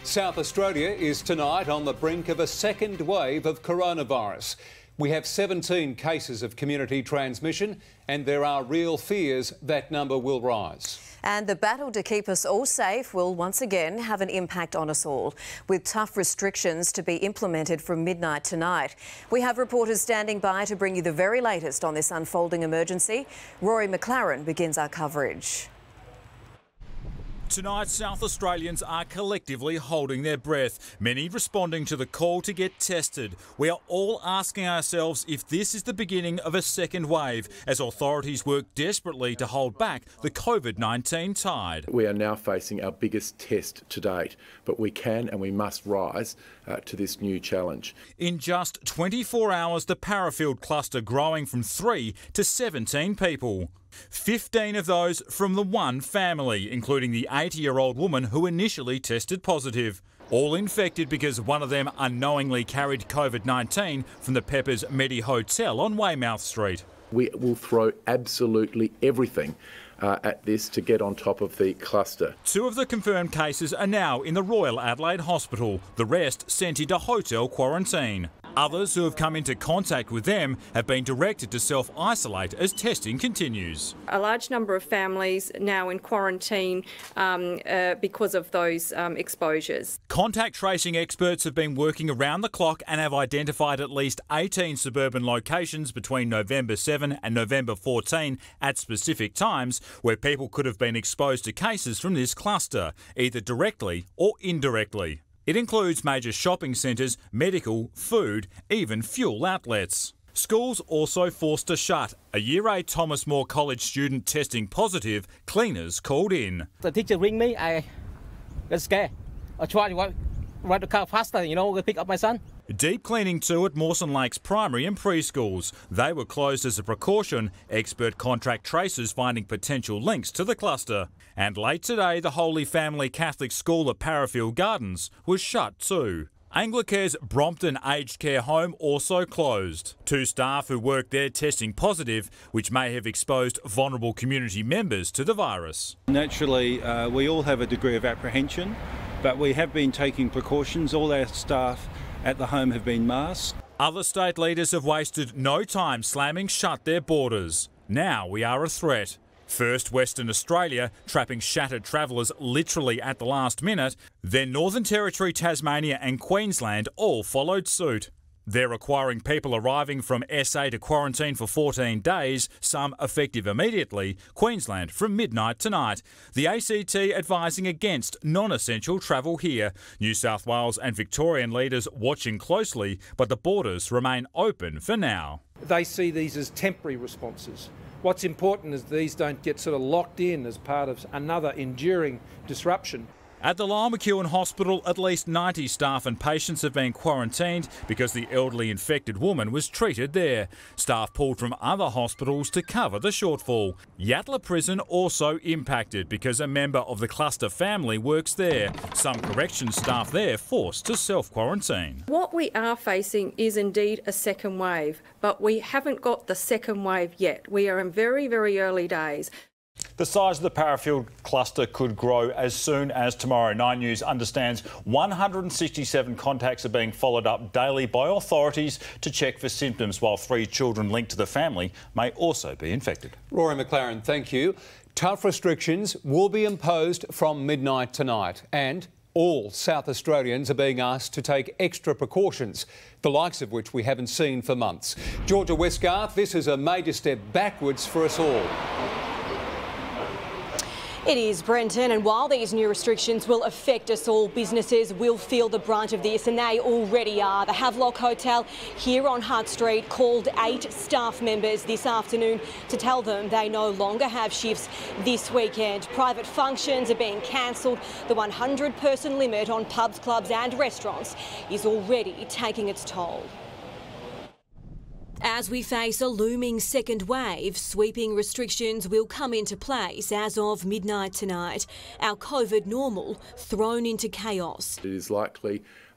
South Australia is tonight on the brink of a second wave of coronavirus. We have 17 cases of community transmission and there are real fears that number will rise. And the battle to keep us all safe will once again have an impact on us all, with tough restrictions to be implemented from midnight tonight. We have reporters standing by to bring you the very latest on this unfolding emergency. Rory McLaren begins our coverage. Tonight, South Australians are collectively holding their breath, many responding to the call to get tested. We are all asking ourselves if this is the beginning of a second wave, as authorities work desperately to hold back the COVID-19 tide. We are now facing our biggest test to date, but we can and we must rise to this new challenge. In just 24 hours, the Parafield cluster growing from 3 to 17 people. 15 of those from the one family, including the 80-year-old woman who initially tested positive. All infected because one of them unknowingly carried COVID-19 from the Peppers Medi Hotel on Weymouth Street. We will throw absolutely everything at this to get on top of the cluster. 2 of the confirmed cases are now in the Royal Adelaide Hospital, the rest sent into hotel quarantine. Others who have come into contact with them have been directed to self-isolate as testing continues. A large number of families now in quarantine because of those exposures. Contact tracing experts have been working around the clock and have identified at least 18 suburban locations between November 7 and November 14 at specific times where people could have been exposed to cases from this cluster, either directly or indirectly. It includes major shopping centres, medical, food, even fuel outlets. Schools also forced to shut. A Year 8 Thomas More College student testing positive, cleaners called in. The teacher ring me, I got scared. I tried to ride the car faster, to pick up my son. Deep cleaning too at Mawson Lakes primary and preschools. They were closed as a precaution, expert contract tracers finding potential links to the cluster. And late today, the Holy Family Catholic School at Parafield Gardens was shut too. Anglicare's Brompton aged care home also closed. 2 staff who worked there testing positive, which may have exposed vulnerable community members to the virus. Naturally, we all have a degree of apprehension, but we have been taking precautions. All our staff at the home have been masked. Other state leaders have wasted no time slamming shut their borders. Now we are a threat. First Western Australia, trapping shattered travellers literally at the last minute. Then Northern Territory, Tasmania and Queensland all followed suit. They're requiring people arriving from SA to quarantine for 14 days, some effective immediately, Queensland from midnight tonight. The ACT advising against non-essential travel here. New South Wales and Victorian leaders watching closely, but the borders remain open for now. They see these as temporary responses. What's important is these don't get sort of locked in as part of another enduring disruption. At the Lyell McEwin Hospital, at least 90 staff and patients have been quarantined because the elderly infected woman was treated there. Staff pulled from other hospitals to cover the shortfall. Yatala Prison also impacted because a member of the cluster family works there. Some corrections staff there forced to self-quarantine. What we are facing is indeed a second wave, but we haven't got the second wave yet. We are in very, very early days. The size of the Parafield cluster could grow as soon as tomorrow. 9 News understands 167 contacts are being followed up daily by authorities to check for symptoms, while 3 children linked to the family may also be infected. Rory McLaren, thank you. Tough restrictions will be imposed from midnight tonight and all South Australians are being asked to take extra precautions, the likes of which we haven't seen for months. Georgia Westgarth, this is a major step backwards for us all. It is, Brenton, and while these new restrictions will affect us all, businesses will feel the brunt of this, and they already are. The Havelock Hotel here on Hutt Street called 8 staff members this afternoon to tell them they no longer have shifts this weekend. Private functions are being cancelled. The 100-person limit on pubs, clubs and restaurants is already taking its toll. As we face a looming second wave, sweeping restrictions will come into place as of midnight tonight. Our COVID normal thrown into chaos. It is likely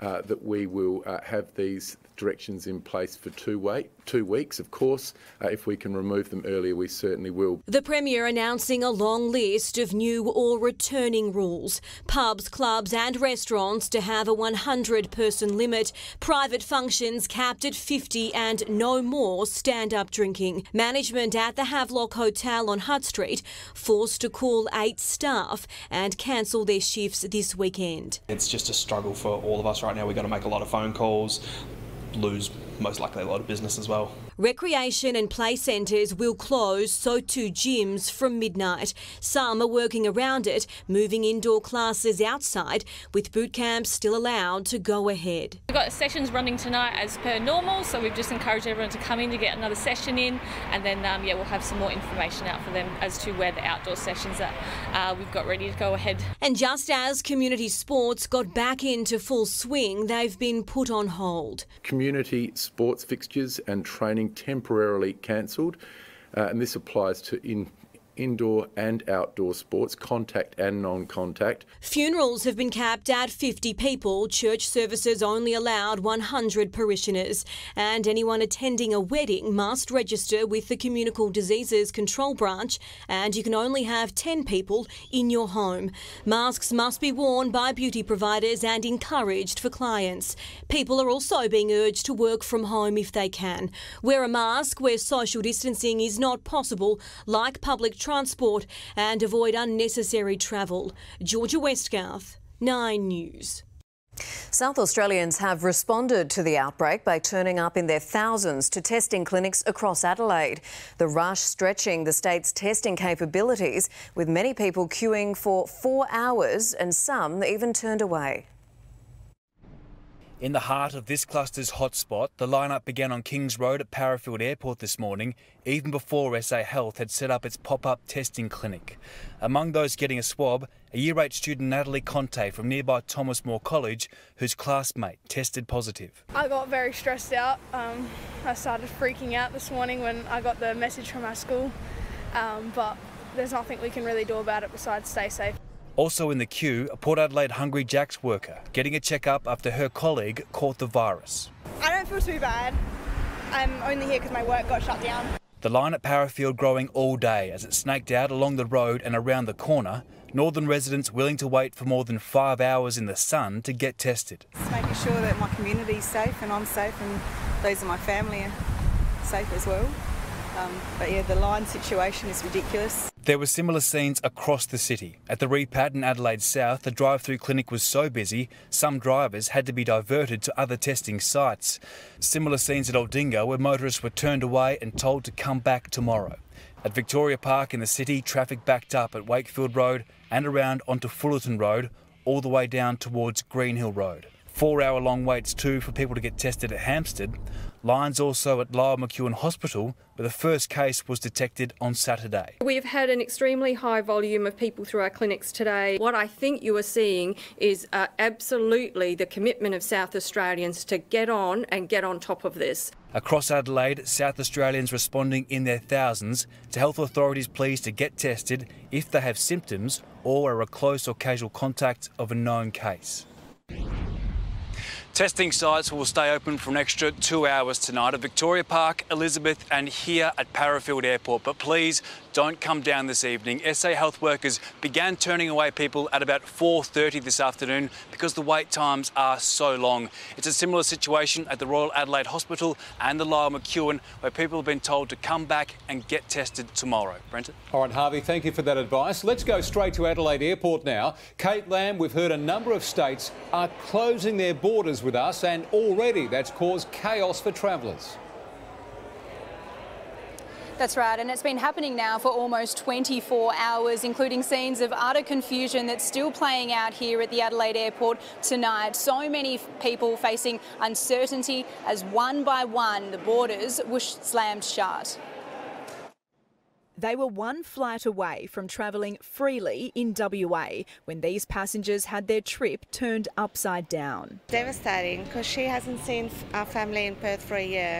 that we will have these directions in place for 2 weeks. Of course, if we can remove them earlier, we certainly will. The Premier announcing a long list of new or returning rules. Pubs, clubs and restaurants to have a 100-person limit. Private functions capped at 50 and no more stand-up drinking. Management at the Havelock Hotel on Hutt Street forced to call 8 staff and cancel their shifts this weekend. It's just a struggle for all of us right now. We've got to make a lot of phone calls, lose most likely a lot of business as well. Recreation and play centres will close, so too gyms from midnight. Some are working around it, moving indoor classes outside, with boot camps still allowed to go ahead. We've got sessions running tonight as per normal, so we've just encouraged everyone to come in to get another session in, and then we'll have some more information out for them as to where the outdoor sessions that we've got ready to go ahead. And just as community sports got back into full swing, they've been put on hold. Community sports fixtures and training temporarily cancelled, and this applies to indoor and outdoor sports, contact and non-contact. Funerals have been capped at 50 people. Church services only allowed 100 parishioners. And anyone attending a wedding must register with the Communicable Diseases Control Branch, and you can only have 10 people in your home. Masks must be worn by beauty providers and encouraged for clients. People are also being urged to work from home if they can. Wear a mask where social distancing is not possible, like public transport, and avoid unnecessary travel. Georgia Westgarth, 9 News. South Australians have responded to the outbreak by turning up in their thousands to testing clinics across Adelaide. The rush stretching the state's testing capabilities, with many people queuing for 4 hours and some even turned away. In the heart of this cluster's hotspot, the lineup began on Kings Road at Parafield Airport this morning, even before SA Health had set up its pop-up testing clinic. Among those getting a swab, a Year 8 student Natalie Conte from nearby Thomas More College, whose classmate tested positive. I got very stressed out. I started freaking out this morning when I got the message from my school, but there's nothing we can really do about it besides stay safe. Also in the queue, a Port Adelaide Hungry Jack's worker getting a check-up after her colleague caught the virus. I don't feel too bad. I'm only here because my work got shut down. The line at Parafield growing all day as it snaked out along the road and around the corner. Northern residents willing to wait for more than 5 hours in the sun to get tested. Just making sure that my community's safe and I'm safe and those in my family are safe as well. But yeah, the line situation is ridiculous. There were similar scenes across the city. At the Repat in Adelaide South, the drive-through clinic was so busy, some drivers had to be diverted to other testing sites. Similar scenes at Aldinga, where motorists were turned away and told to come back tomorrow. At Victoria Park in the city, traffic backed up at Wakefield Road and around onto Fullerton Road, all the way down towards Greenhill Road. 4-hour-long waits too for people to get tested at Hampstead. Lines also at Lyell McEwen Hospital, where the first case was detected on Saturday. We've had an extremely high volume of people through our clinics today. What I think you are seeing is absolutely the commitment of South Australians to get on and get on top of this. Across Adelaide, South Australians responding in their thousands to health authorities pleased to get tested if they have symptoms or are a close or casual contact of a known case. Testing sites will stay open for an extra 2 hours tonight at Victoria Park, Elizabeth and here at Parafield Airport. But please don't come down this evening. SA Health workers began turning away people at about 4:30 this afternoon because the wait times are so long. It's a similar situation at the Royal Adelaide Hospital and the Lyell McEwen, where people have been told to come back and get tested tomorrow. Brenton? All right, Harvey, thank you for that advice. Let's go straight to Adelaide Airport now. Kate Lamb, we've heard a number of states are closing their borders with us, and already that's caused chaos for travellers. That's right, and it's been happening now for almost 24 hours, including scenes of utter confusion that's still playing out here at the Adelaide Airport tonight. So many people facing uncertainty as one by one the borders were slammed shut. They were one flight away from travelling freely in WA when these passengers had their trip turned upside down. Devastating because she hasn't seen our family in Perth for a year.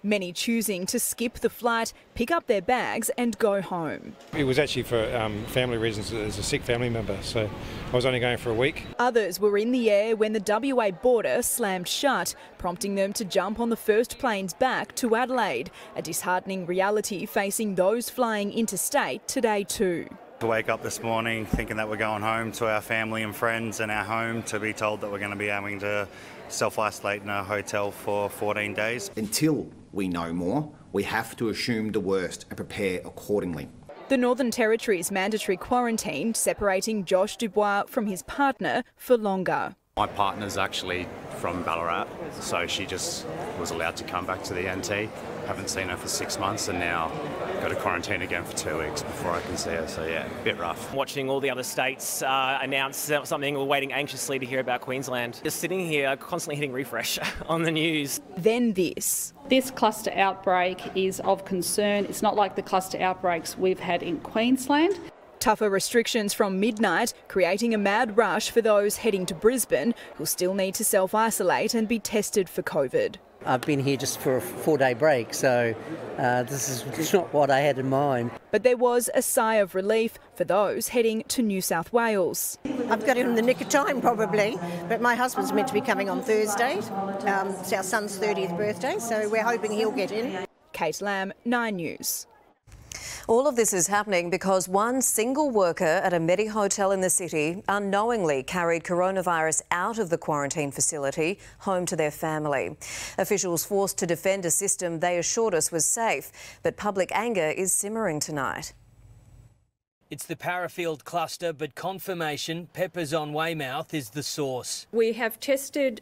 many choosing to skip the flight, pick up their bags and go home. It was actually for family reasons, as a sick family member, so I was only going for a week. Others were in the air when the WA border slammed shut, prompting them to jump on the first planes back to Adelaide, a disheartening reality facing those flying interstate today too. To wake up this morning thinking that we're going home to our family and friends and our home, to be told that we're going to be having to self-isolate in a hotel for 14 days. Until we know more, we have to assume the worst and prepare accordingly. The Northern Territory's mandatory quarantine separating Josh Dubois from his partner for longer. My partner's actually from Ballarat, so she just was allowed to come back to the NT. Haven't seen her for 6 months and now got to quarantine again for 2 weeks before I can see her, so yeah, a bit rough. Watching all the other states announce something, we're waiting anxiously to hear about Queensland. Just sitting here constantly hitting refresh on the news. Then this. This cluster outbreak is of concern. It's not like the cluster outbreaks we've had in Queensland. Tougher restrictions from midnight, creating a mad rush for those heading to Brisbane who'll still need to self-isolate and be tested for COVID. I've been here just for a 4-day break, so this is not what I had in mind. But there was a sigh of relief for those heading to New South Wales. I've got it in the nick of time probably, but my husband's meant to be coming on Thursday. It's our son's 30th birthday, so we're hoping he'll get in. Kate Lamb, 9 News. All of this is happening because one single worker at a Medi hotel in the city unknowingly carried coronavirus out of the quarantine facility home to their family. Officials forced to defend a system they assured us was safe, but public anger is simmering tonight. It's the Parafield cluster, but confirmation Peppers on Weymouth is the source. We have tested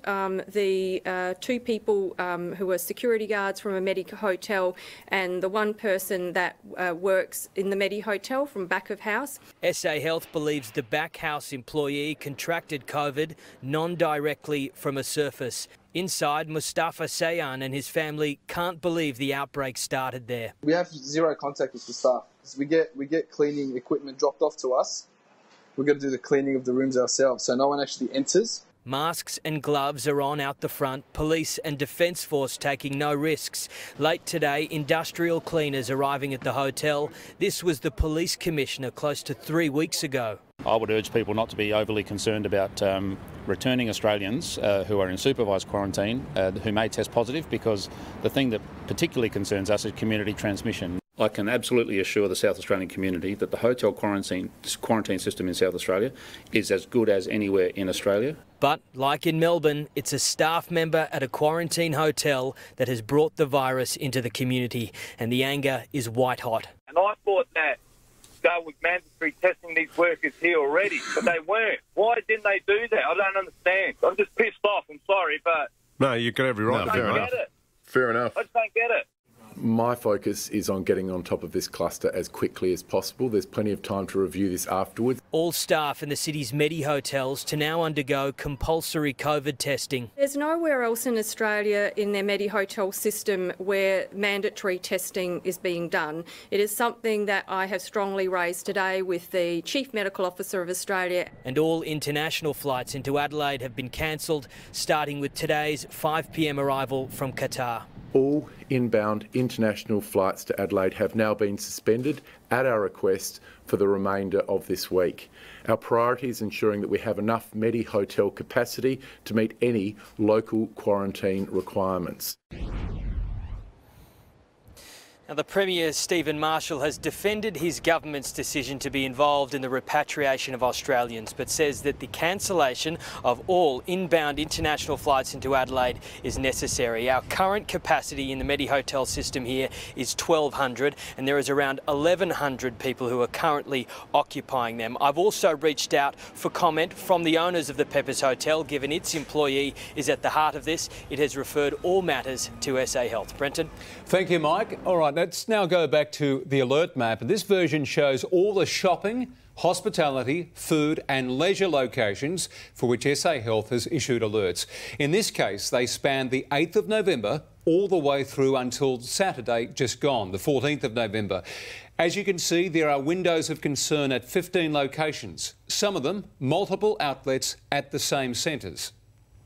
the 2 people who were security guards from a Medi hotel and the one person that works in the Medi hotel from back of house. SA Health believes the back house employee contracted COVID non-directly from a surface. Inside, Mustafa Sayan and his family can't believe the outbreak started there. We have zero contact with the staff. We get cleaning equipment dropped off to us. We've got to do the cleaning of the rooms ourselves, so no one actually enters. Masks and gloves are on out the front, police and Defence Force taking no risks. Late today, industrial cleaners arriving at the hotel. This was the police commissioner close to 3 weeks ago. I would urge people not to be overly concerned about returning Australians who are in supervised quarantine who may test positive, because the thing that particularly concerns us is community transmission. I can absolutely assure the South Australian community that the hotel quarantine system in South Australia is as good as anywhere in Australia. But, like in Melbourne, it's a staff member at a quarantine hotel that has brought the virus into the community, and the anger is white hot. And I thought that they were mandatory testing these workers here already, but they weren't. Why didn't they do that? I don't understand. I'm just pissed off, I'm sorry, but... No, you've got every right. I don't get it. Fair enough. I just don't get it. My focus is on getting on top of this cluster as quickly as possible. There's plenty of time to review this afterwards. All staff in the city's Medi hotels to now undergo compulsory COVID testing. There's nowhere else in Australia in their Medi hotel system where mandatory testing is being done. It is something that I have strongly raised today with the Chief Medical Officer of Australia. And all international flights into Adelaide have been cancelled, starting with today's 5 p.m. arrival from Qatar. All inbound international flights to Adelaide have now been suspended at our request for the remainder of this week. Our priority is ensuring that we have enough Medi hotel capacity to meet any local quarantine requirements. Now, the Premier, Stephen Marshall, has defended his government's decision to be involved in the repatriation of Australians, but says that the cancellation of all inbound international flights into Adelaide is necessary. Our current capacity in the Medi hotel system here is 1,200, and there is around 1,100 people who are currently occupying them. I've also reached out for comment from the owners of the Peppers Hotel. Given its employee is at the heart of this, it has referred all matters to SA Health. Brenton? Thank you, Mike. All right, let's now go back to the alert map. And this version shows all the shopping, hospitality, food and leisure locations for which SA Health has issued alerts. In this case, they span the 8th of November all the way through until Saturday just gone, the 14th of November. As you can see, there are windows of concern at 15 locations, some of them multiple outlets at the same centres.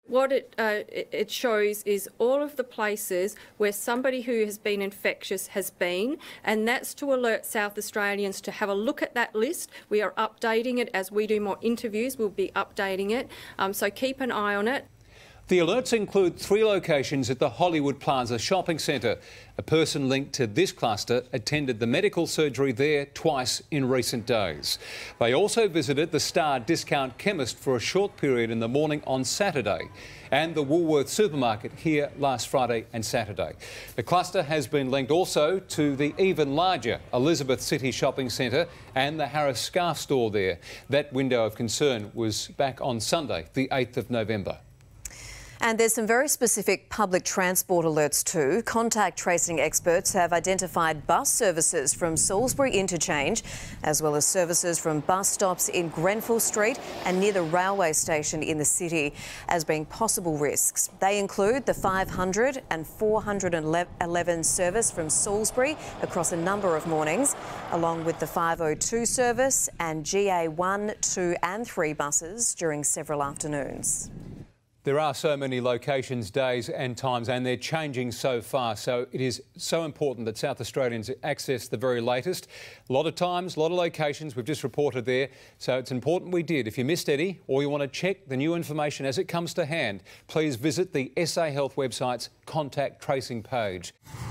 What it shows is all of the places where somebody who has been infectious has been, and that's to alert South Australians to have a look at that list. We are updating it as we do more interviews. We'll be updating it, so keep an eye on it. The alerts include 3 locations at the Hollywood Plaza shopping centre. A person linked to this cluster attended the medical surgery there twice in recent days. They also visited the Star Discount Chemist for a short period in the morning on Saturday and the Woolworths supermarket here last Friday and Saturday. The cluster has been linked also to the even larger Elizabeth City shopping centre and the Harris scarf store there. That window of concern was back on Sunday, the 8th of November. And there's some very specific public transport alerts too. Contact tracing experts have identified bus services from Salisbury Interchange, as well as services from bus stops in Grenfell Street and near the railway station in the city as being possible risks. They include the 500 and 411 service from Salisbury across a number of mornings, along with the 502 service and GA1, 2 and 3 buses during several afternoons. There are so many locations, days and times, and they're changing so fast. So it is so important that South Australians access the very latest. A lot of times, a lot of locations we've just reported there. So it's important we did. If you missed any or you want to check the new information as it comes to hand, please visit the SA Health website's contact tracing page.